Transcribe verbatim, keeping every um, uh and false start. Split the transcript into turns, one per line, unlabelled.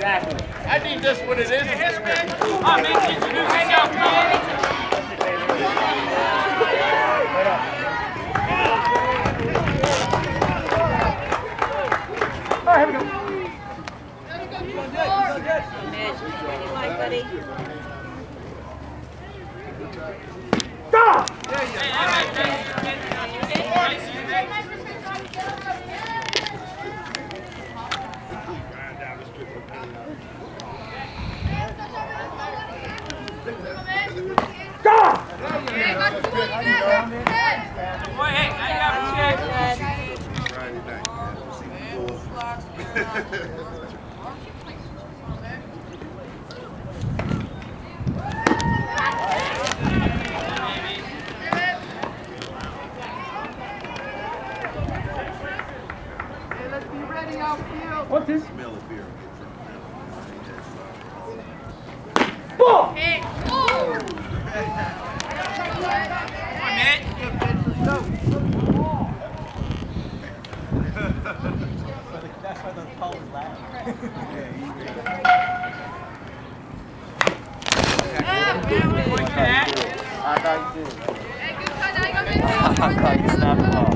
Exactly.
I think that's what it is.
Yes, man. Come on, man. Introduce yourself, man. All right, here we go.
Mitch, what do you like, buddy?
Stop! Boy, hey, I got a check. What's this? Smell of beer. Ball! Hey! Oh! Come on, man. That's why those calls laugh. I thought you did. I thought you snapped the ball.